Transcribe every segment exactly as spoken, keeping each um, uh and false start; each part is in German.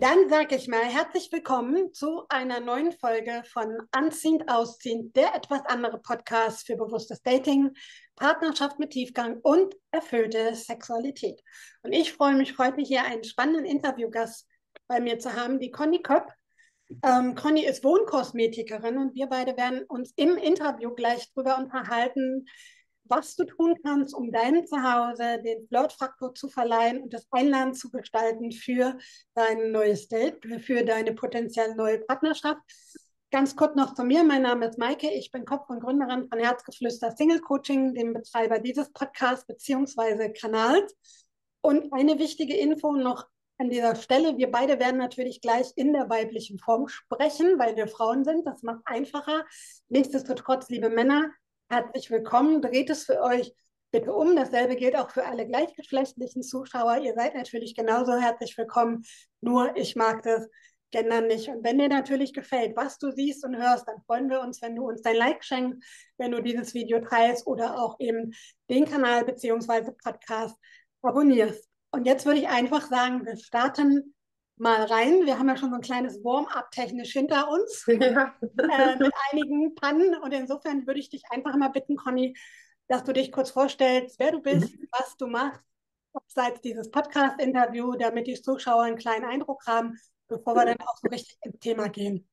Dann sage ich mal herzlich willkommen zu einer neuen Folge von Anziehend Ausziehend, der etwas andere Podcast für bewusstes Dating, Partnerschaft mit Tiefgang und erfüllte Sexualität. Und ich freue mich heute hier einen spannenden Interviewgast bei mir zu haben, die Conny Köpp. Ähm, Conny ist Wohnkosmetikerin und wir beide werden uns im Interview gleich darüber unterhalten, was du tun kannst, um deinem Zuhause den Flirtfaktor zu verleihen und das Einladen zu gestalten für dein neues Date, für deine potenziell neue Partnerschaft. Ganz kurz noch zu mir. Mein Name ist Maike. Ich bin Kopf und Gründerin von Herzgeflüster Single Coaching, dem Betreiber dieses Podcasts bzw. Kanals. Und eine wichtige Info noch an dieser Stelle. Wir beide werden natürlich gleich in der weiblichen Form sprechen, weil wir Frauen sind. Das macht einfacher. Nichtsdestotrotz, liebe Männer, herzlich willkommen. Dreht es für euch bitte um. Dasselbe gilt auch für alle gleichgeschlechtlichen Zuschauer. Ihr seid natürlich genauso herzlich willkommen. Nur ich mag das Gendern nicht. Und wenn dir natürlich gefällt, was du siehst und hörst, dann freuen wir uns, wenn du uns dein Like schenkst, wenn du dieses Video teilst oder auch eben den Kanal bzw. Podcast abonnierst. Und jetzt würde ich einfach sagen, wir starten mal rein. Wir haben ja schon so ein kleines Warm-up technisch hinter uns. Ja. äh, mit einigen Pannen. Und insofern würde ich dich einfach mal bitten, Conny, dass du dich kurz vorstellst, wer du bist, was du machst, abseits dieses Podcast-Interview, damit die Zuschauer einen kleinen Eindruck haben, bevor wir dann auch so richtig ins Thema gehen.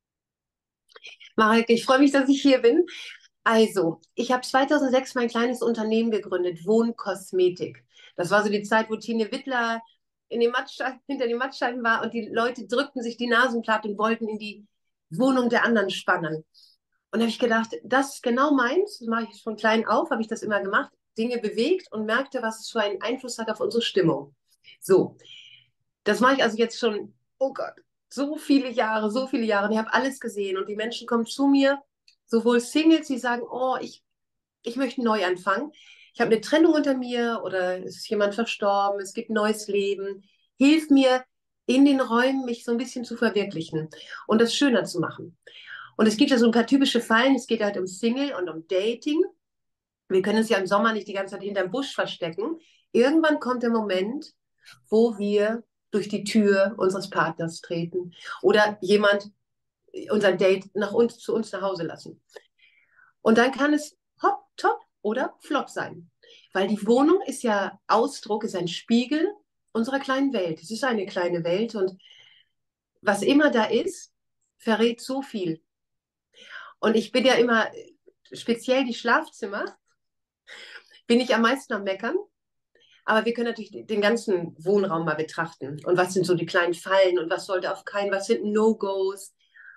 Marek, ich freue mich, dass ich hier bin. Also, ich habe zweitausendsechs mein kleines Unternehmen gegründet, Wohnkosmetik. Das war so die Zeit, wo Tine Wittler in den Mattstein, hinter den Mattsteinen war und die Leute drückten sich die Nasen platt und wollten in die Wohnung der anderen spannen. Und da habe ich gedacht, das ist genau meins, das mache ich von klein auf, habe ich das immer gemacht, Dinge bewegt und merkte, was es für einen Einfluss hat auf unsere Stimmung. So, das mache ich also jetzt schon, oh Gott, so viele Jahre, so viele Jahre. Und ich habe alles gesehen und die Menschen kommen zu mir, sowohl Singles, die sagen, oh, ich, ich möchte einen Neuanfang. Ich habe eine Trennung unter mir oder es ist jemand verstorben, es gibt ein neues Leben. Hilf mir in den Räumen, mich so ein bisschen zu verwirklichen und das schöner zu machen. Und es gibt ja so ein paar typische Fallen. Es geht halt um Single und um Dating. Wir können uns ja im Sommer nicht die ganze Zeit hinterm Busch verstecken. Irgendwann kommt der Moment, wo wir durch die Tür unseres Partners treten oder jemand unser Date nach uns, zu uns nach Hause lassen. Und dann kann es hopp, top oder flop sein. Weil die Wohnung ist ja Ausdruck, ist ein Spiegel unserer kleinen Welt. Es ist eine kleine Welt und was immer da ist, verrät so viel. Und ich bin ja immer, speziell die Schlafzimmer, bin ich am meisten am Meckern. Aber wir können natürlich den ganzen Wohnraum mal betrachten. Und was sind so die kleinen Fallen und was sollte auf keinen, was sind No-Gos?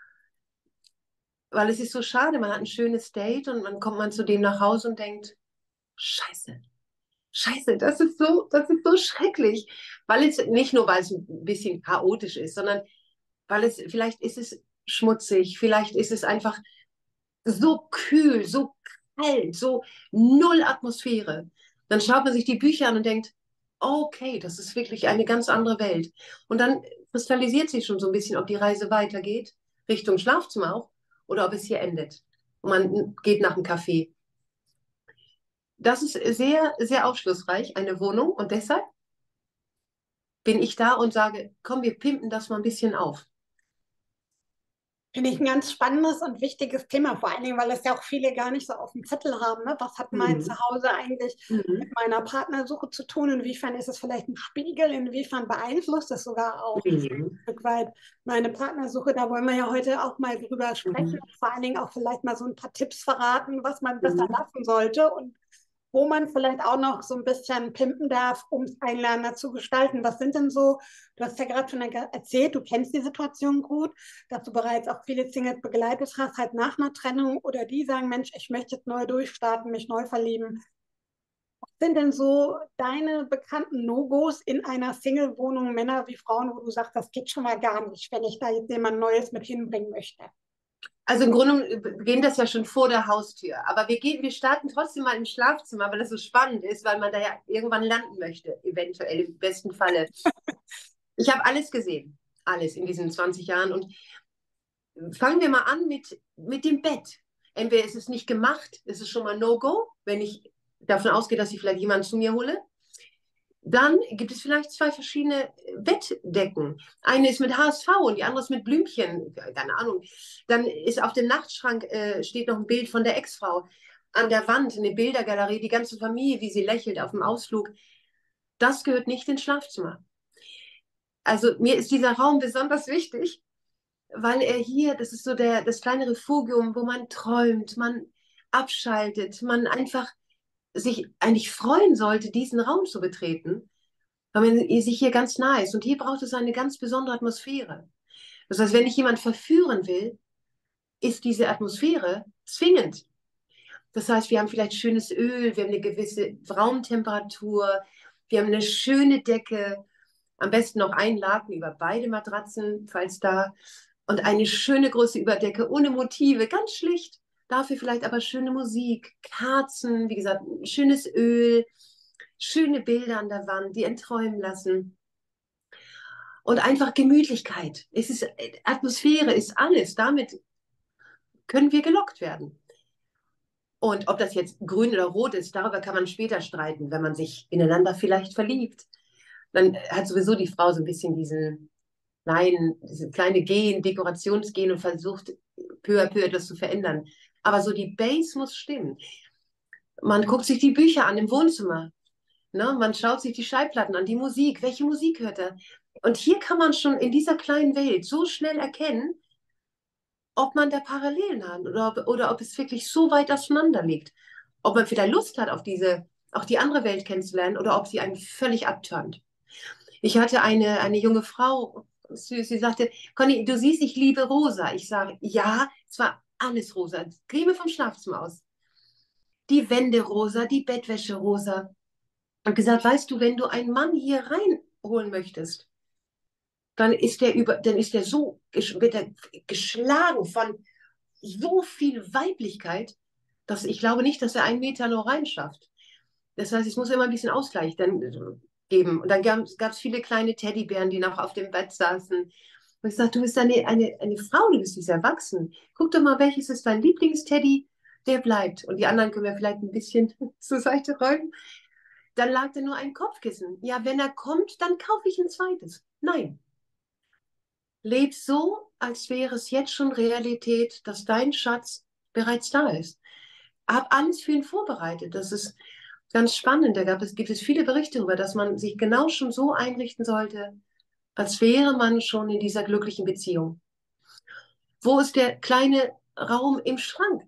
Weil es ist so schade, man hat ein schönes Date und dann kommt man zu dem nach Hause und denkt, Scheiße, Scheiße, das ist so, das ist so schrecklich. Weil es nicht nur, weil es ein bisschen chaotisch ist, sondern weil es, vielleicht ist es schmutzig, vielleicht ist es einfach so kühl, so kalt, so null Atmosphäre. Dann schaut man sich die Bücher an und denkt, okay, das ist wirklich eine ganz andere Welt. Und dann kristallisiert sich schon so ein bisschen, ob die Reise weitergeht, Richtung Schlafzimmer auch, oder ob es hier endet. Und man geht nach dem Café. Das ist sehr, sehr aufschlussreich, eine Wohnung. Und deshalb bin ich da und sage, komm, wir pimpen das mal ein bisschen auf. Finde ich ein ganz spannendes und wichtiges Thema, vor allen Dingen, weil es ja auch viele gar nicht so auf dem Zettel haben. Ne? Was hat mein Mhm. Zuhause eigentlich mit Mhm. meiner Partnersuche zu tun? Inwiefern ist es vielleicht ein Spiegel? Inwiefern beeinflusst es sogar auch Mhm. Stück weit meine Partnersuche? Da wollen wir ja heute auch mal drüber sprechen Mhm. und vor allen Dingen auch vielleicht mal so ein paar Tipps verraten, was man besser Mhm. lassen sollte und wo man vielleicht auch noch so ein bisschen pimpen darf, um es einladender zu gestalten. Was sind denn so, du hast ja gerade schon erzählt, du kennst die Situation gut, dass du bereits auch viele Singles begleitet hast, halt nach einer Trennung oder die sagen, Mensch, ich möchte jetzt neu durchstarten, mich neu verlieben. Was sind denn so deine bekannten No-Gos in einer Single-Wohnung, Männer wie Frauen, wo du sagst, das geht schon mal gar nicht, wenn ich da jetzt jemand Neues mit hinbringen möchte? Also im Grunde beginnt das ja schon vor der Haustür. Aber wir gehen, wir starten trotzdem mal im Schlafzimmer, weil das so spannend ist, weil man da ja irgendwann landen möchte, eventuell im besten Falle. Ich habe alles gesehen, alles in diesen zwanzig Jahren. Und fangen wir mal an mit, mit dem Bett. Entweder ist es nicht gemacht, ist es schon mal No-Go, wenn ich davon ausgehe, dass ich vielleicht jemanden zu mir hole. Dann gibt es vielleicht zwei verschiedene Bettdecken. Eine ist mit H S V und die andere ist mit Blümchen. Keine Ahnung. Dann ist auf dem Nachtschrank äh, steht noch ein Bild von der Ex-Frau. An der Wand eine Bildergalerie, die ganze Familie, wie sie lächelt auf dem Ausflug. Das gehört nicht ins Schlafzimmer. Also mir ist dieser Raum besonders wichtig, weil er hier, das ist so der, das kleine Refugium, wo man träumt, man abschaltet, man einfach sich eigentlich freuen sollte, diesen Raum zu betreten, weil man sich hier ganz nah ist. Und hier braucht es eine ganz besondere Atmosphäre. Das heißt, wenn ich jemanden verführen will, ist diese Atmosphäre zwingend. Das heißt, wir haben vielleicht schönes Öl, wir haben eine gewisse Raumtemperatur, wir haben eine schöne Decke, am besten noch ein Laken über beide Matratzen, falls da, und eine schöne große Überdecke ohne Motive, ganz schlicht. Dafür vielleicht aber schöne Musik, Kerzen, wie gesagt, schönes Öl, schöne Bilder an der Wand, die entträumen lassen. Und einfach Gemütlichkeit. Es ist, Atmosphäre ist alles. Damit können wir gelockt werden. Und ob das jetzt grün oder rot ist, darüber kann man später streiten, wenn man sich ineinander vielleicht verliebt. Dann hat sowieso die Frau so ein bisschen diesen kleinen, diese kleine Gen, Dekorationsgen und versucht peu à peu etwas zu verändern. Aber so die Base muss stimmen. Man guckt sich die Bücher an im Wohnzimmer. Ne? Man schaut sich die Schallplatten an, die Musik. Welche Musik hört er? Und hier kann man schon in dieser kleinen Welt so schnell erkennen, ob man da Parallelen hat oder ob, oder ob es wirklich so weit auseinander liegt. Ob man wieder Lust hat, auf diese, auch die andere Welt kennenzulernen oder ob sie einen völlig abturnt. Ich hatte eine, eine junge Frau, sie, sie sagte, Conny, du siehst, ich liebe rosa. Ich sage, ja, es war alles rosa. Creme vom Schlafzimmer aus. Die Wände rosa, die Bettwäsche rosa. Und gesagt, weißt du, wenn du einen Mann hier reinholen möchtest, dann ist der über, dann ist der so, wird er geschlagen von so viel Weiblichkeit, dass ich glaube nicht, dass er einen Meter nur reinschafft. Das heißt, es muss immer ein bisschen Ausgleich dann geben. Und dann gab es viele kleine Teddybären, die noch auf dem Bett saßen. Und ich sagte, du bist eine, eine, eine Frau, du bist nicht erwachsen. Guck doch mal, welches ist dein Lieblingsteddy? Der bleibt. Und die anderen können wir vielleicht ein bisschen zur Seite räumen. Dann lag da nur ein Kopfkissen. Ja, wenn er kommt, dann kaufe ich ein zweites. Nein. Leb so, als wäre es jetzt schon Realität, dass dein Schatz bereits da ist. Hab alles für ihn vorbereitet. Das ist ganz spannend. Da gab es, gibt es viele Berichte darüber, dass man sich genau schon so einrichten sollte, als wäre man schon in dieser glücklichen Beziehung. Wo ist der kleine Raum im Schrank?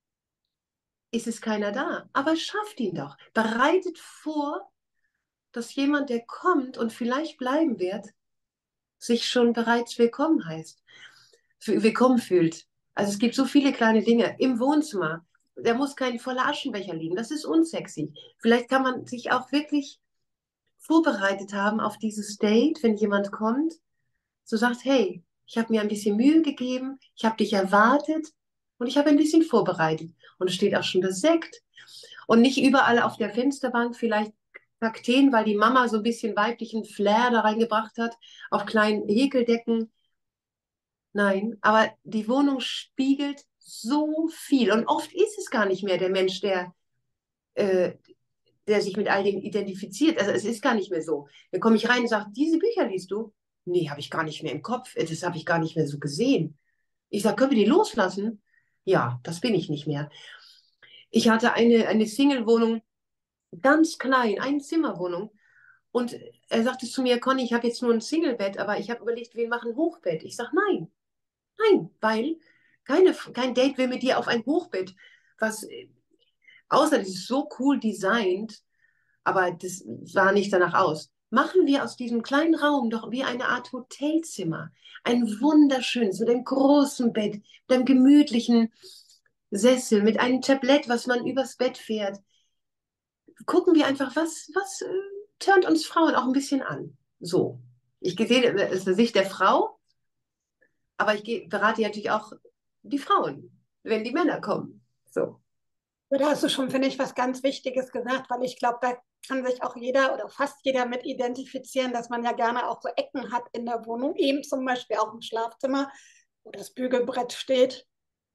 Ist es keiner da? Aber schafft ihn doch. Bereitet vor, dass jemand, der kommt und vielleicht bleiben wird, sich schon bereits willkommen heißt, willkommen fühlt. Also es gibt so viele kleine Dinge im Wohnzimmer. Da muss kein voller Aschenbecher liegen. Das ist unsexy. Vielleicht kann man sich auch wirklich vorbereitet haben auf dieses Date, wenn jemand kommt, so sagt, hey, ich habe mir ein bisschen Mühe gegeben, ich habe dich erwartet und ich habe ein bisschen vorbereitet. Und es steht auch schon das Sekt. Und nicht überall auf der Fensterbank vielleicht Kakteen, weil die Mama so ein bisschen weiblichen Flair da reingebracht hat, auf kleinen Häkeldecken. Nein, aber die Wohnung spiegelt so viel. Und oft ist es gar nicht mehr der Mensch, der, äh, der sich mit all dem identifiziert. Also es ist gar nicht mehr so. Dann komme ich rein und sage, diese Bücher liest du? Nee, habe ich gar nicht mehr im Kopf. Das habe ich gar nicht mehr so gesehen. Ich sage, können wir die loslassen? Ja, das bin ich nicht mehr. Ich hatte eine, eine Single-Wohnung, ganz klein, eine Zimmerwohnung. Und er sagte zu mir, Conny, ich habe jetzt nur ein Singlebett, aber ich habe überlegt, wir machen ein Hochbett. Ich sage, nein, nein, weil keine, kein Date will mit dir auf ein Hochbett, was, außer das ist so cool designt, aber das sah nicht danach aus. Machen wir aus diesem kleinen Raum doch wie eine Art Hotelzimmer. Ein wunderschönes, mit einem großen Bett, mit einem gemütlichen Sessel, mit einem Tablett, was man übers Bett fährt. Gucken wir einfach, was, was äh, turnt uns Frauen auch ein bisschen an. So. Ich sehe, das ist die Sicht der Frau, aber ich berate natürlich auch die Frauen, wenn die Männer kommen. So. Da hast du schon, finde ich, was ganz Wichtiges gesagt, weil ich glaube, da kann sich auch jeder oder fast jeder mit identifizieren, dass man ja gerne auch so Ecken hat in der Wohnung, eben zum Beispiel auch im Schlafzimmer, wo das Bügelbrett steht.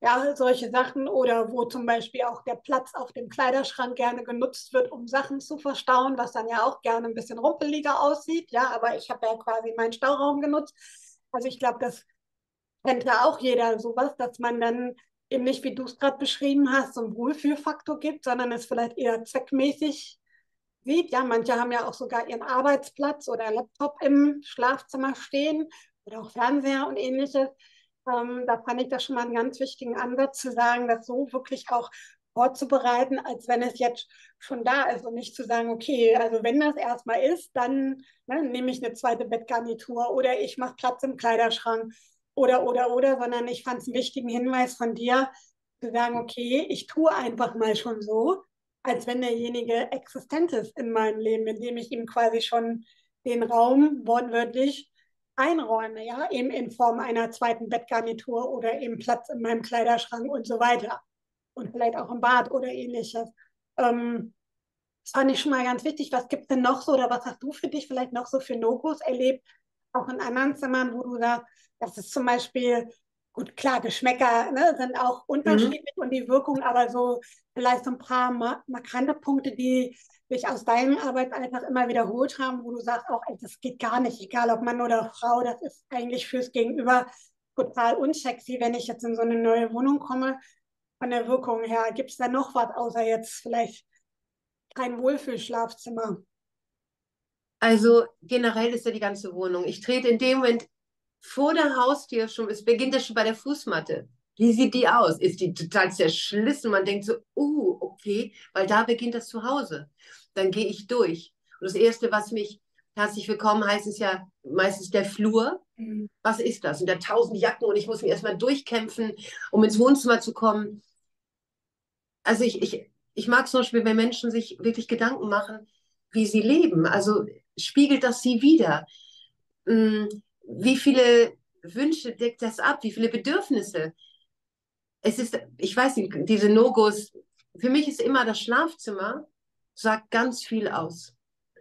Ja, solche Sachen oder wo zum Beispiel auch der Platz auf dem Kleiderschrank gerne genutzt wird, um Sachen zu verstauen, was dann ja auch gerne ein bisschen rumpeliger aussieht. Ja, aber ich habe ja quasi meinen Stauraum genutzt. Also ich glaube, das kennt ja auch jeder sowas, dass man dann eben nicht, wie du es gerade beschrieben hast, so einen Wohlfühlfaktor gibt, sondern es vielleicht eher zweckmäßig sieht. Ja, manche haben ja auch sogar ihren Arbeitsplatz oder Laptop im Schlafzimmer stehen oder auch Fernseher und ähnliches. Ähm, da fand ich das schon mal einen ganz wichtigen Ansatz zu sagen, das so wirklich auch vorzubereiten, als wenn es jetzt schon da ist und nicht zu sagen, okay, also wenn das erstmal ist, dann ne, nehme ich eine zweite Bettgarnitur oder ich mache Platz im Kleiderschrank oder, oder, oder, sondern ich fand es einen wichtigen Hinweis von dir, zu sagen, okay, ich tue einfach mal schon so, als wenn derjenige existent ist in meinem Leben, indem ich ihm quasi schon den Raum wortwörtlich einräume, ja, eben in Form einer zweiten Bettgarnitur oder eben Platz in meinem Kleiderschrank und so weiter. Und vielleicht auch im Bad oder ähnliches. Ähm, das fand ich schon mal ganz wichtig. Was gibt es denn noch so oder was hast du für dich vielleicht noch so für No-Gos erlebt, auch in anderen Zimmern, wo du sagst, das ist zum Beispiel, gut, klar, Geschmäcker ne, sind auch Mhm. unterschiedlich und die Wirkung, aber so vielleicht so ein paar ma markante Punkte, die sich aus deinem Arbeitsalltag immer wiederholt haben, wo du sagst, auch, ey, das geht gar nicht, egal ob Mann oder Frau, das ist eigentlich fürs Gegenüber total unsexy, wenn ich jetzt in so eine neue Wohnung komme. Von der Wirkung her, gibt es da noch was, außer jetzt vielleicht kein Wohlfühlschlafzimmer? Also generell ist ja die ganze Wohnung. Ich trete in dem Moment vor der Haustür schon, es beginnt ja schon bei der Fußmatte. Wie sieht die aus? Ist die total zerschlissen? Man denkt so, uh, okay, weil da beginnt das Zuhause. Dann gehe ich durch. Und das Erste, was mich herzlich willkommen heißt, ist ja meistens der Flur. Mhm. Was ist das? Und da tausend Jacken und ich muss mich erstmal durchkämpfen, um ins Wohnzimmer zu kommen. Also ich, ich, ich mag zum Beispiel, wenn Menschen sich wirklich Gedanken machen, wie sie leben. Also spiegelt das sie wider? Hm, wie viele Wünsche deckt das ab? Wie viele Bedürfnisse? Es ist, ich weiß nicht, diese No-Gos, für mich ist immer das Schlafzimmer, sagt ganz viel aus.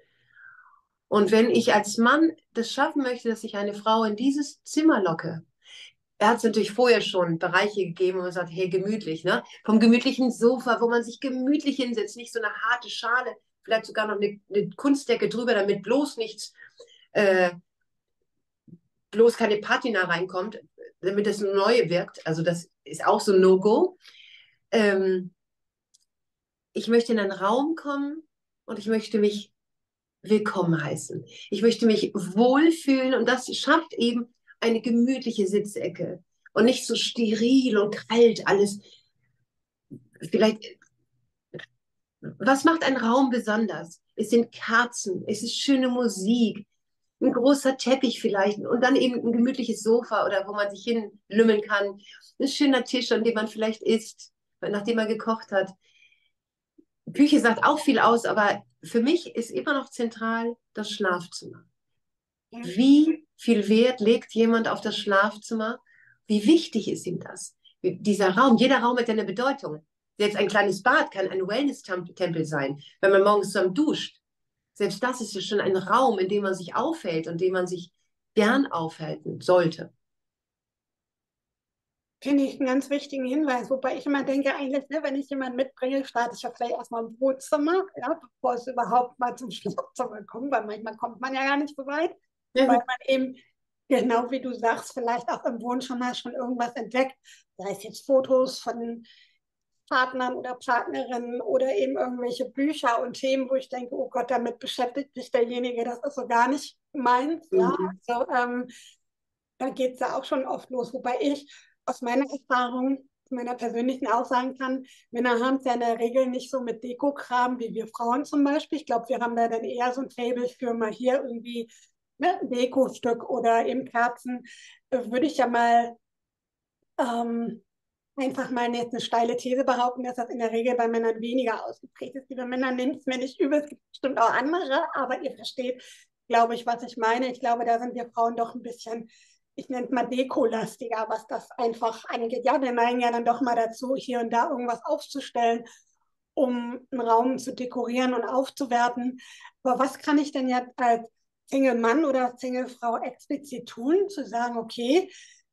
Und wenn ich als Mann das schaffen möchte, dass ich eine Frau in dieses Zimmer locke, er hat es natürlich vorher schon Bereiche gegeben, wo man sagt, hey, gemütlich, ne? Vom gemütlichen Sofa, wo man sich gemütlich hinsetzt, nicht so eine harte Schale, vielleicht sogar noch eine, eine Kunstdecke drüber, damit bloß nichts, äh, bloß keine Patina reinkommt, damit das Neue wirkt. Also das ist auch so ein No-Go. Ähm, ich möchte in einen Raum kommen und ich möchte mich willkommen heißen. Ich möchte mich wohlfühlen und das schafft eben eine gemütliche Sitzecke und nicht so steril und kalt alles. Vielleicht, was macht ein Raum besonders? Es sind Kerzen, es ist schöne Musik, ein großer Teppich vielleicht und dann eben ein gemütliches Sofa oder wo man sich hinlümmeln kann. Ein schöner Tisch, an dem man vielleicht isst, nachdem man gekocht hat. Küche sagt auch viel aus, aber für mich ist immer noch zentral das Schlafzimmer. Ja. Wie viel Wert legt jemand auf das Schlafzimmer? Wie wichtig ist ihm das? Dieser Raum, jeder Raum hat ja eine Bedeutung. Selbst ein kleines Bad kann ein Wellness-Tempel sein, wenn man morgens zusammen duscht. Selbst das ist ja schon ein Raum, in dem man sich aufhält und in dem man sich gern aufhalten sollte. Finde ich einen ganz wichtigen Hinweis, wobei ich immer denke, eigentlich, ne, wenn ich jemanden mitbringe, starte ich ja vielleicht erstmal im Wohnzimmer, ja, bevor es überhaupt mal zum Schlafzimmer kommt, weil manchmal kommt man ja gar nicht so weit, weil man eben, genau wie du sagst, vielleicht auch im Wohnzimmer schon irgendwas entdeckt, sei es jetzt Fotos von Partnern oder Partnerinnen oder eben irgendwelche Bücher und Themen, wo ich denke, oh Gott, damit beschäftigt sich derjenige, das ist so gar nicht meins, ja, Mhm. also ähm, da geht es ja auch schon oft los, wobei ich aus meiner Erfahrung, meiner persönlichen auch sagen kann, Männer haben es ja in der Regel nicht so mit Dekokram wie wir Frauen zum Beispiel. Ich glaube, wir haben da dann eher so ein Faible für mal hier irgendwie ne, ein Dekostück oder eben Kerzen. Äh, Würde ich ja mal ähm, einfach mal jetzt eine steile These behaupten, dass das in der Regel bei Männern weniger ausgeprägt ist. Liebe Männer, nehmt es mir nicht übel, es gibt bestimmt auch andere, aber ihr versteht, glaube ich, was ich meine. Ich glaube, da sind wir Frauen doch ein bisschen, ich nenne es mal dekolastiger, was das einfach angeht. Ja, wir neigen ja dann doch mal dazu, hier und da irgendwas aufzustellen, um einen Raum zu dekorieren und aufzuwerten. Aber was kann ich denn jetzt als Single-Mann oder Single-Frau explizit tun, zu sagen, okay,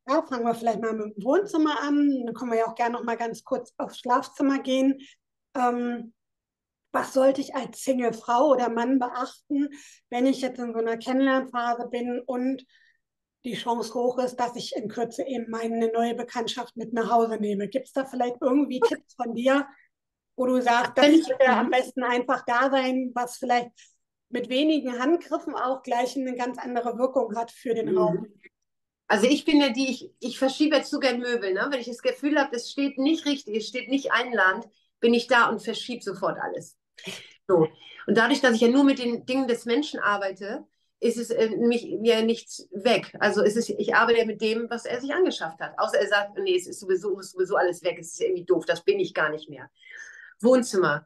Ja, fangen wir vielleicht mal mit dem Wohnzimmer an. Dann können wir ja auch gerne noch mal ganz kurz aufs Schlafzimmer gehen. Ähm, was sollte ich als Single-Frau oder Mann beachten, wenn ich jetzt in so einer Kennenlernphase bin und die Chance hoch ist, dass ich in Kürze eben meine neue Bekanntschaft mit nach Hause nehme? Gibt es da vielleicht irgendwie Tipps von dir, wo du sagst, das Wenn ich, sollte am besten einfach da sein, was vielleicht mit wenigen Handgriffen auch gleich eine ganz andere Wirkung hat für den Raum? also ich bin ja die, ich, ich verschiebe jetzt so gern Möbel, ne? Wenn ich das Gefühl habe, es steht nicht richtig, es steht nicht einladend, bin ich da und verschiebe sofort alles. So. Und dadurch, dass ich ja nur mit den Dingen des Menschen arbeite, ist es äh, mich, mir nichts weg. Also es ist, ich arbeite ja mit dem, was er sich angeschafft hat. Außer er sagt, nee, es ist sowieso, muss sowieso alles weg, es ist irgendwie doof, das bin ich gar nicht mehr. Wohnzimmer.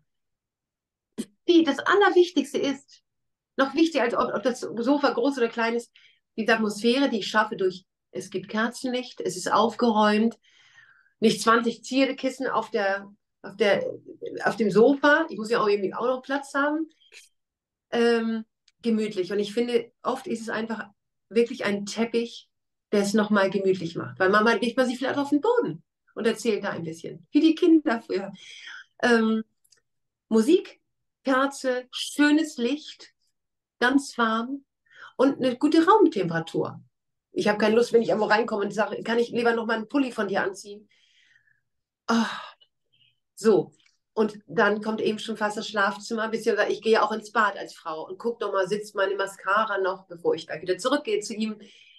Die, das Allerwichtigste ist, noch wichtiger, als ob, ob das Sofa groß oder klein ist, die Atmosphäre, die ich schaffe durch, es gibt Kerzenlicht, es ist aufgeräumt, nicht zwanzig Zierkissen auf der, auf der, auf dem Sofa. Ich muss ja auch irgendwie auch noch Platz haben. Ähm, gemütlich. Und ich finde, oft ist es einfach wirklich ein Teppich, der es nochmal gemütlich macht. Weil manchmal legt man sich vielleicht auf den Boden und erzählt da ein bisschen. Wie die Kinder früher. Ähm, Musik, Kerze, schönes Licht, ganz warm und eine gute Raumtemperatur. Ich habe keine Lust, wenn ich irgendwo reinkomme und sage, kann ich lieber noch mal einen Pulli von dir anziehen? Oh, so. Und dann kommt eben schon fast das Schlafzimmer, beziehungsweise ich gehe auch ins Bad als Frau und gucke nochmal, sitzt meine Mascara noch, bevor ich gleich wieder zurückgehe zu ihm.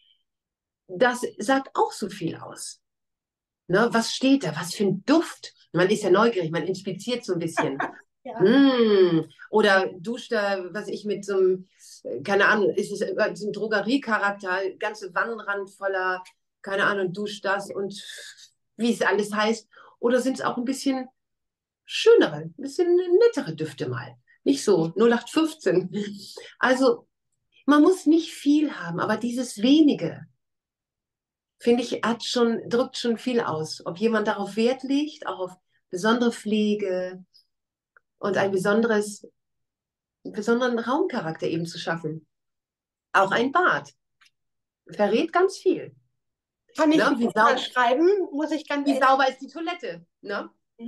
Das sagt auch so viel aus. Ne? Was steht da? Was für ein Duft? Man ist ja neugierig, man inspiziert so ein bisschen. Ja. Mm. Oder duscht da, was ich mit so einem, keine Ahnung, ist es so ein Drogeriecharakter, ganze Wannenrand voller, keine Ahnung, duscht das und wie es alles heißt. Oder sind es auch ein bisschen schönere, ein bisschen nettere Düfte mal. Nicht so null acht fünfzehn. Also man muss nicht viel haben, aber dieses wenige, finde ich, hat schon, drückt schon viel aus. Ob jemand darauf Wert legt, auch auf besondere Pflege und ein besonderes, einen besonderen Raumcharakter eben zu schaffen. Auch ein Bad verrät ganz viel. Kann ich Ne? Wie, sau schreiben, muss ich ganz wie ehrlich sauber ist die Toilette? Ne? sagen.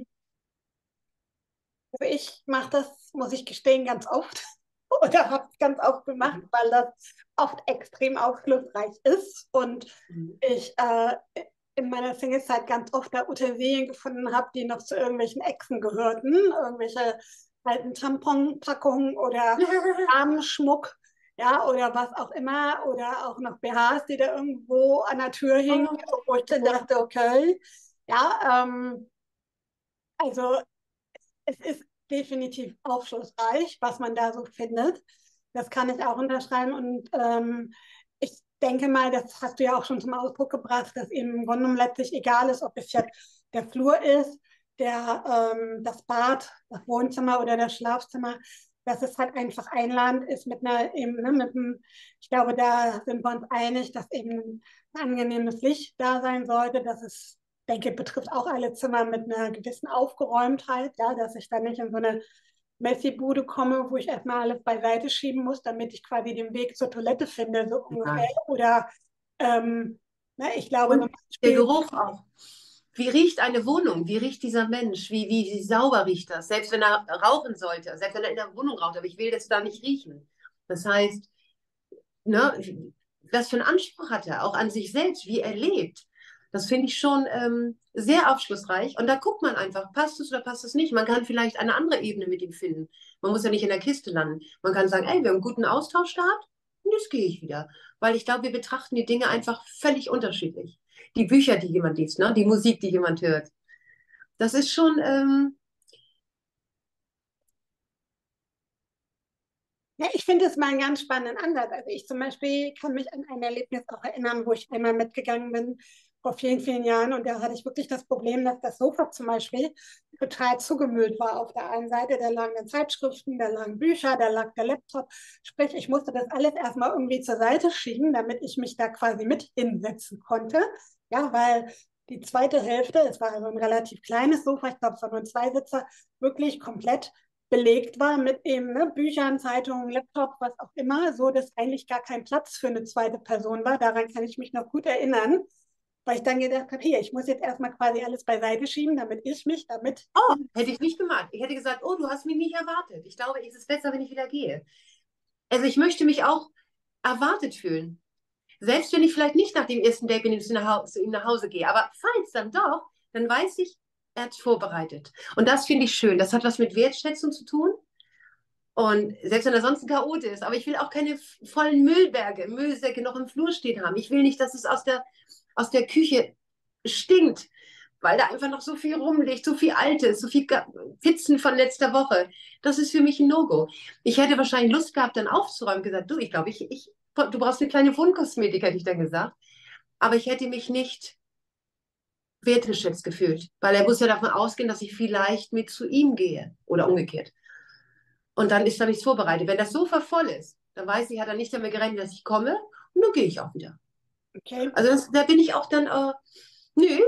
Also ich mache das, muss ich gestehen, ganz oft oder habe es ganz oft gemacht, Mhm. weil das oft extrem aufschlussreich ist und Mhm. ich äh, in meiner Singlezeit ganz oft da Utensilien gefunden habe, die noch zu irgendwelchen Exen gehörten, irgendwelche alten Tamponpackungen oder Armschmuck, ja, oder was auch immer, oder auch noch B Hs, die da irgendwo an der Tür hingen, wo ich dann dachte, okay, ja, ähm, also es ist definitiv aufschlussreich, was man da so findet. Das kann ich auch unterschreiben. Und ähm, ich denke mal, das hast du ja auch schon zum Ausdruck gebracht, dass eben im Grunde genommen letztlich egal ist, ob es jetzt der Flur ist, der, ähm, das Bad, das Wohnzimmer oder das Schlafzimmer, dass es halt einfach einladend ist mit einer, eben, ne, mit einem, ich glaube, da sind wir uns einig, dass eben ein angenehmes Licht da sein sollte, dass es denke, betrifft auch alle Zimmer mit einer gewissen Aufgeräumtheit, ja, dass ich dann nicht in so eine Messi-Bude komme, wo ich erstmal alles beiseite schieben muss, damit ich quasi den Weg zur Toilette finde, so ungefähr. Ja. Oder ähm, ne, ich glaube zum Und der Beispiel, Geruch auch. Wie riecht eine Wohnung? Wie riecht dieser Mensch? Wie, wie, wie sauber riecht das? Selbst wenn er rauchen sollte, selbst wenn er in der Wohnung raucht, aber ich will das da nicht riechen. Das heißt, ne, was für einen Anspruch hat er auch an sich selbst, wie er lebt? Das finde ich schon ähm, sehr aufschlussreich. Und da guckt man einfach, passt es oder passt es nicht. Man kann vielleicht eine andere Ebene mit ihm finden. Man muss ja nicht in der Kiste landen. Man kann sagen, ey, wir haben einen guten Austausch gehabt und jetzt gehe ich wieder. Weil ich glaube, wir betrachten die Dinge einfach völlig unterschiedlich. Die Bücher, die jemand liest, ne? Die Musik, die jemand hört. Das ist schon, ähm, ja, ich finde es mal einen ganz spannenden Ansatz. Also ich zum Beispiel kann mich an ein Erlebnis auch erinnern, wo ich einmal mitgegangen bin vor vielen, vielen Jahren und da hatte ich wirklich das Problem, dass das Sofa zum Beispiel total zugemüllt war. Auf der einen Seite, da lagen dann Zeitschriften, da lagen Bücher, da lag der Laptop. Sprich, ich musste das alles erstmal irgendwie zur Seite schieben, damit ich mich da quasi mit hinsetzen konnte. Ja, weil die zweite Hälfte, es war also ein relativ kleines Sofa, ich glaube, es waren nur zwei Sitzer, wirklich komplett belegt war mit eben ne, Büchern, Zeitungen, Laptop, was auch immer, so dass eigentlich gar kein Platz für eine zweite Person war. Daran kann ich mich noch gut erinnern. weil ich dann gedacht habe, hier, ich muss jetzt erstmal quasi alles beiseite schieben, damit ich mich damit. Oh, hätte ich nicht gemacht. Ich hätte gesagt, oh, du hast mich nicht erwartet. Ich glaube, es ist besser, wenn ich wieder gehe. Also ich möchte mich auch erwartet fühlen. Selbst wenn ich vielleicht nicht nach dem ersten Date mit ihm nach, zu ihm nach Hause gehe. Aber falls dann doch, dann weiß ich, er hat es vorbereitet. Und das finde ich schön. Das hat was mit Wertschätzung zu tun. Und selbst wenn er sonst ein Chaot ist, aber ich will auch keine vollen Müllberge, Müllsäcke noch im Flur stehen haben. Ich will nicht, dass es aus der, aus der Küche stinkt, weil da einfach noch so viel rumliegt, so viel Altes, so viel Pizzen von letzter Woche. Das ist für mich ein No-Go. Ich hätte wahrscheinlich Lust gehabt, dann aufzuräumen, gesagt, du, ich glaube, ich, ich, du brauchst eine kleine Wohnkosmetik, hätte ich dann gesagt. Aber ich hätte mich nicht wertgeschätzt gefühlt, weil er muss ja davon ausgehen, dass ich vielleicht mit zu ihm gehe oder umgekehrt. Und dann ist da nichts vorbereitet. Wenn das Sofa voll ist, dann weiß ich, hat er nicht damit gerechnet, dass ich komme und dann gehe ich auch wieder. Okay. Also das, da bin ich auch dann, äh, nö,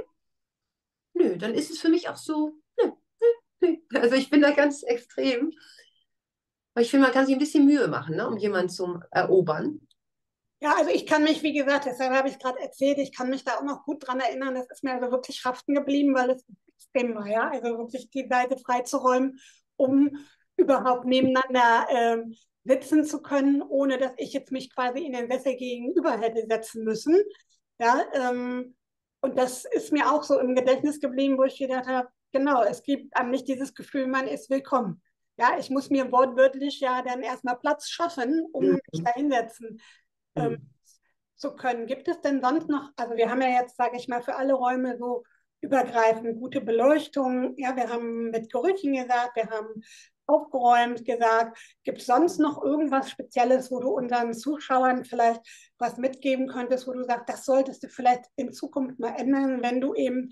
nö, dann ist es für mich auch so, nö, nö, nö. Also ich bin da ganz extrem. Weil ich finde, man kann sich ein bisschen Mühe machen, ne, um jemanden zu erobern. Ja, also ich kann mich, wie gesagt, deshalb habe ich gerade erzählt, ich kann mich da auch noch gut dran erinnern, das ist mir also wirklich haften geblieben, weil es extrem war, ja, also wirklich die Seite freizuräumen, um überhaupt nebeneinander ähm, sitzen zu können, ohne dass ich jetzt mich quasi in den Sessel gegenüber hätte setzen müssen, ja, ähm, und das ist mir auch so im Gedächtnis geblieben, wo ich gedacht habe, genau, es gibt einem nicht dieses Gefühl, man ist willkommen. Ja, ich muss mir wortwörtlich ja dann erstmal Platz schaffen, um mich Mhm. da hinsetzen ähm, Mhm. zu können. Gibt es denn sonst noch, also wir haben ja jetzt, sage ich mal, für alle Räume so übergreifend gute Beleuchtung. Ja, wir haben mit Gerüchen gesagt, wir haben aufgeräumt gesagt. Gibt es sonst noch irgendwas Spezielles, wo du unseren Zuschauern vielleicht was mitgeben könntest, wo du sagst, das solltest du vielleicht in Zukunft mal ändern, wenn du eben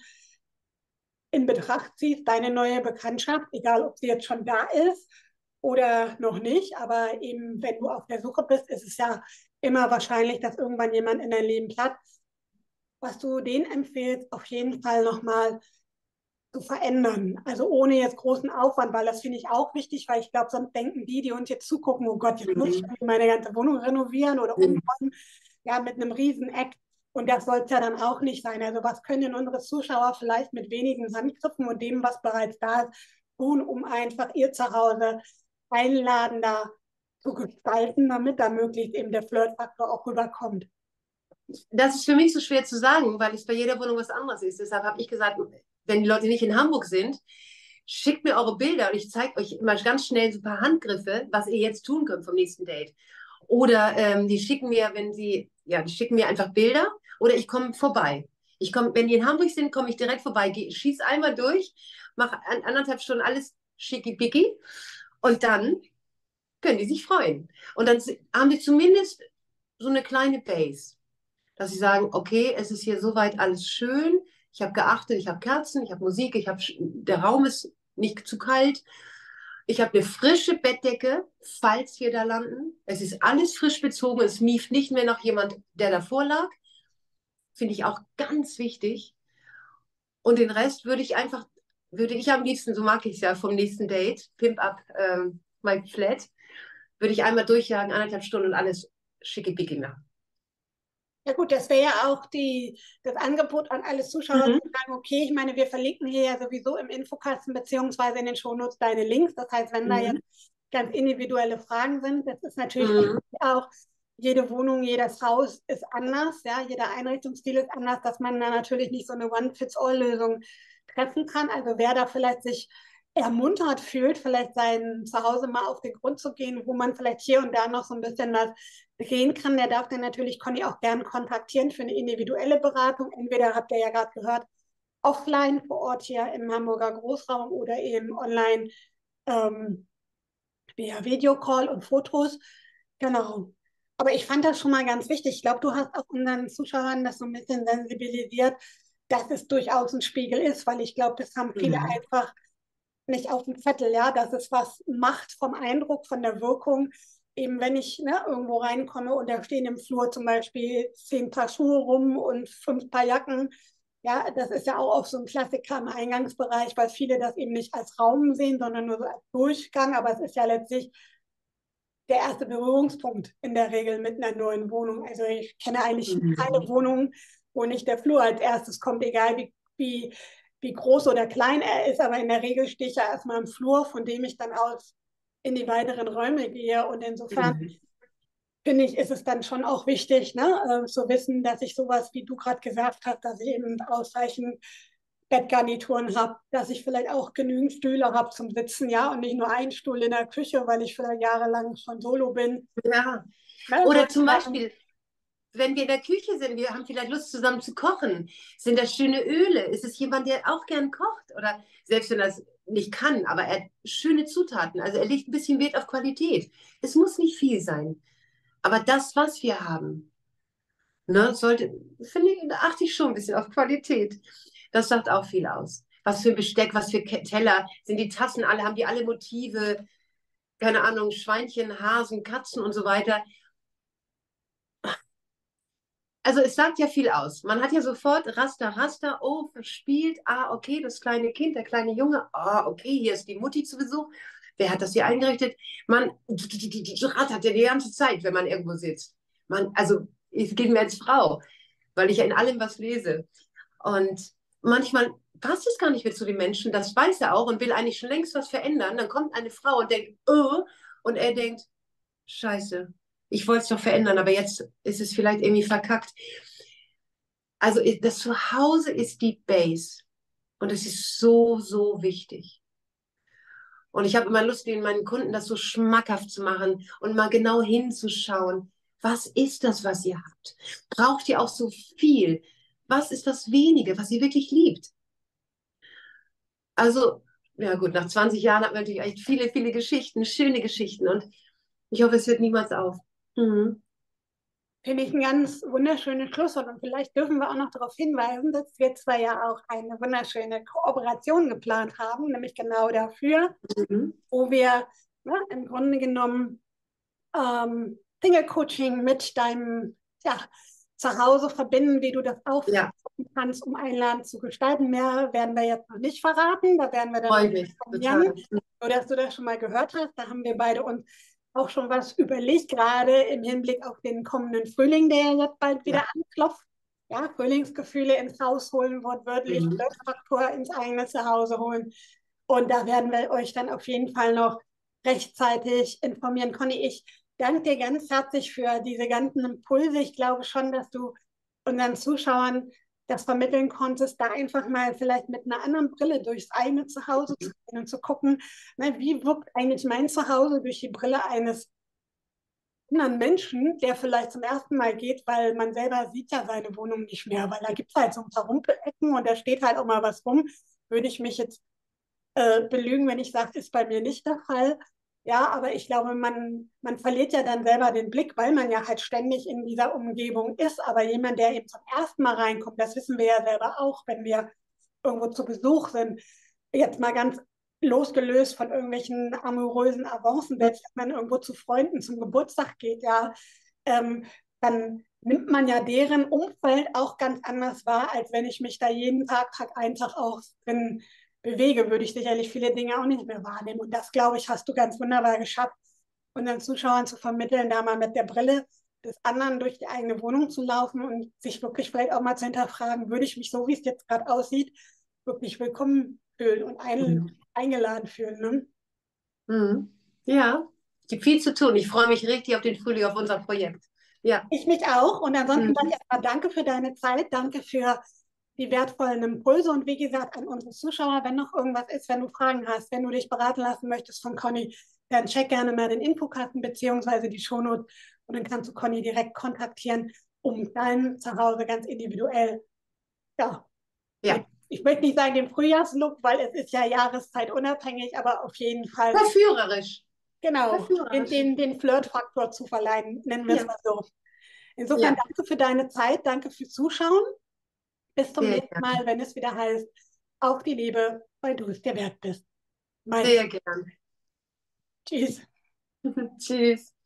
in Betracht ziehst, deine neue Bekanntschaft, egal ob sie jetzt schon da ist oder noch nicht, aber eben wenn du auf der Suche bist, ist es ja immer wahrscheinlich, dass irgendwann jemand in dein Leben platzt, was du denen empfiehlst, auf jeden Fall nochmal zu verändern. Also ohne jetzt großen Aufwand, weil das finde ich auch wichtig, weil ich glaube, sonst denken die, die uns jetzt zugucken, oh Gott, jetzt muss ich Mhm. meine ganze Wohnung renovieren oder Mhm. umräumen, ja, mit einem riesen Eck. Und das soll es ja dann auch nicht sein. Also was können denn unsere Zuschauer vielleicht mit wenigen Handgriffen und dem, was bereits da ist, tun, um einfach ihr Zuhause einladender zu gestalten, damit da möglichst eben der Flirtfaktor auch rüberkommt. Das ist für mich so schwer zu sagen, weil es bei jeder Wohnung was anderes ist. Deshalb habe ich gesagt, wenn die Leute nicht in Hamburg sind, schickt mir eure Bilder und ich zeige euch mal ganz schnell so ein paar Handgriffe, was ihr jetzt tun könnt vom nächsten Date. Oder ähm, die schicken mir, wenn sie, ja, die schicken mir einfach Bilder oder ich komme vorbei. Ich komme, wenn die in Hamburg sind, komme ich direkt vorbei, geh, schieß einmal durch, mache an, anderthalb Stunden alles schicki-picki und dann können die sich freuen. Und dann haben die zumindest so eine kleine Base, dass sie sagen, okay, es ist hier soweit alles schön, ich habe geachtet, ich habe Kerzen, ich habe Musik, ich habe, der Raum ist nicht zu kalt, ich habe eine frische Bettdecke, falls wir da landen. Es ist alles frisch bezogen, es mieft nicht mehr noch jemand, der davor lag. Finde ich auch ganz wichtig. Und den Rest würde ich einfach, würde ich am liebsten, so mag ich es ja vom nächsten Date, Pimp up ähm, my flat, würde ich einmal durchjagen, anderthalb Stunden und alles schickibicki machen. Ja gut, das wäre ja auch die, das Angebot an alle Zuschauer Mhm. zu sagen, okay, ich meine, wir verlinken hier ja sowieso im Infokasten beziehungsweise in den Shownotes deine Links. Das heißt, wenn da Mhm. jetzt ganz individuelle Fragen sind, das ist natürlich Mhm. auch, jede Wohnung, jedes Haus ist anders, ja, jeder Einrichtungsstil ist anders, dass man da natürlich nicht so eine One-Fits-All-Lösung treffen kann. Also wer da vielleicht sich ermuntert fühlt, vielleicht sein Zuhause mal auf den Grund zu gehen, wo man vielleicht hier und da noch so ein bisschen was drehen kann, der darf dann natürlich Conny auch gern kontaktieren für eine individuelle Beratung. Entweder habt ihr ja gerade gehört, offline vor Ort hier im Hamburger Großraum oder eben online ähm, via Videocall und Fotos. Genau. Aber ich fand das schon mal ganz wichtig. Ich glaube, du hast auch unseren Zuschauern das so ein bisschen sensibilisiert, dass es durchaus ein Spiegel ist, weil ich glaube, das haben viele Mhm. einfach nicht auf dem Zettel, ja, dass es was macht vom Eindruck, von der Wirkung. Eben wenn ich ne, irgendwo reinkomme und da stehen im Flur zum Beispiel zehn Paar Schuhe rum und fünf Paar Jacken. Ja, das ist ja auch oft so ein Klassiker im Eingangsbereich, weil viele das eben nicht als Raum sehen, sondern nur so als Durchgang. Aber es ist ja letztlich der erste Berührungspunkt in der Regel mit einer neuen Wohnung. Also ich kenne eigentlich keine Mhm. Wohnung, wo nicht der Flur als erstes kommt, egal wie, wie, wie groß oder klein er ist. Aber in der Regel stehe ich ja erstmal im Flur, von dem ich dann aus in die weiteren Räume gehe. Und insofern Mhm. finde ich, ist es dann schon auch wichtig, ne, äh, zu wissen, dass ich sowas, wie du gerade gesagt hast, dass ich eben ausreichend Bettgarnituren habe, dass ich vielleicht auch genügend Stühle habe zum Sitzen, ja, und nicht nur einen Stuhl in der Küche, weil ich vielleicht jahrelang schon solo bin. Ja. Ne, Oder solche zum Sachen. Beispiel, wenn wir in der Küche sind, wir haben vielleicht Lust zusammen zu kochen. Sind das schöne Öle? Ist es jemand, der auch gern kocht? Oder selbst wenn er das nicht kann, aber er hat schöne Zutaten. Also er legt ein bisschen Wert auf Qualität. Es muss nicht viel sein. Aber das, was wir haben, ne, sollte, finde ich, da achte ich schon ein bisschen auf Qualität. Das sagt auch viel aus. Was für ein Besteck, was für Ke- Teller, sind die Tassen alle, haben die alle Motive, keine Ahnung, Schweinchen, Hasen, Katzen und so weiter. Also es sagt ja viel aus. Man hat ja sofort Raster, Raster, oh, verspielt, ah, okay, das kleine Kind, der kleine Junge, ah, okay, hier ist die Mutti zu Besuch. Wer hat das hier eingerichtet? Man rattert ja die ganze Zeit, wenn man irgendwo sitzt. Man, also es geht mir als Frau, weil ich ja in allem was lese. Und manchmal passt es gar nicht mehr zu den Menschen, das weiß er auch und will eigentlich schon längst was verändern. Dann kommt eine Frau und denkt, oh, und er denkt, Scheiße, ich wollte es doch verändern, aber jetzt ist es vielleicht irgendwie verkackt. Also das Zuhause ist die Base und es ist so, so wichtig. Und ich habe immer Lust, den meinen Kunden das so schmackhaft zu machen und mal genau hinzuschauen. Was ist das, was ihr habt? Braucht ihr auch so viel? Was ist das Wenige, was ihr wirklich liebt? Also, ja gut, nach zwanzig Jahren hat man natürlich echt viele, viele Geschichten, schöne Geschichten und ich hoffe, es hört niemals auf. Mhm. Finde ich ein ganz wunderschönes Schlusswort. Und vielleicht dürfen wir auch noch darauf hinweisen, dass wir zwar ja auch eine wunderschöne Kooperation geplant haben, nämlich genau dafür, Mhm. wo wir, ne, im Grunde genommen ähm, Single-Coaching mit deinem, ja, Zuhause verbinden, wie du das Ja, aufbauen kannst, um einladend zu gestalten. Mehr werden wir jetzt noch nicht verraten. Da werden wir dann noch freue mich informieren, total. nur dass du das schon mal gehört hast. Da haben wir beide uns auch schon was überlegt, gerade im Hinblick auf den kommenden Frühling, der ja jetzt bald wieder Ja. anklopft. Ja, Frühlingsgefühle ins Haus holen, wortwörtlich, Mhm. Flirtfaktor ins eigene Zuhause holen. Und da werden wir euch dann auf jeden Fall noch rechtzeitig informieren. Conny, ich danke dir ganz herzlich für diese ganzen Impulse. Ich glaube schon, dass du unseren Zuschauern das vermitteln konntest, da einfach mal vielleicht mit einer anderen Brille durchs eigene Zuhause zu gehen und zu gucken, ne, wie wirkt eigentlich mein Zuhause durch die Brille eines anderen Menschen, der vielleicht zum ersten Mal geht, weil man selber sieht ja seine Wohnung nicht mehr, weil da gibt es halt so ein paar Rumpelecken und da steht halt auch mal was rum. Würde ich mich jetzt äh, belügen, wenn ich sage, ist bei mir nicht der Fall. Ja, aber ich glaube, man, man verliert ja dann selber den Blick, weil man ja halt ständig in dieser Umgebung ist. Aber jemand, der eben zum ersten Mal reinkommt, das wissen wir ja selber auch, wenn wir irgendwo zu Besuch sind, jetzt mal ganz losgelöst von irgendwelchen amorösen Avancen, selbst wenn man irgendwo zu Freunden zum Geburtstag geht, ja, ähm, dann nimmt man ja deren Umfeld auch ganz anders wahr, als wenn ich mich da jeden Tag, Tag ein, Tag aus drin bewege, würde ich sicherlich viele Dinge auch nicht mehr wahrnehmen. Und das, glaube ich, hast du ganz wunderbar geschafft, unseren Zuschauern zu vermitteln, da mal mit der Brille des anderen durch die eigene Wohnung zu laufen und sich wirklich vielleicht auch mal zu hinterfragen, würde ich mich so, wie es jetzt gerade aussieht, wirklich willkommen fühlen und ein, Mhm. eingeladen fühlen. Ne? Mhm. Ja, es gibt viel zu tun. Ich freue mich richtig auf den Frühling, auf unser Projekt. Ja. Ich mich auch. Und ansonsten sage ich Mhm. erstmal danke für deine Zeit, danke für die wertvollen Impulse und wie gesagt an unsere Zuschauer, wenn noch irgendwas ist, wenn du Fragen hast, wenn du dich beraten lassen möchtest von Conny, dann check gerne mal den Infokarten beziehungsweise die Shownote und dann kannst du Conny direkt kontaktieren, um dein Zuhause ganz individuell, ja, mit, Ja, ich möchte nicht sagen den Frühjahrslook, weil es ist ja jahreszeitunabhängig, aber auf jeden Fall, verführerisch. genau, den, Verführerisch. den, den Flirtfaktor zu verleihen, nennen wir es Ja, mal so. Insofern ja, danke für deine Zeit, danke fürs Zuschauen. Bis zum sehr nächsten gern. Mal, wenn es wieder heißt, auf die Liebe, weil du es dir wert bist. Mein Sehr gern. Tschüss. Tschüss.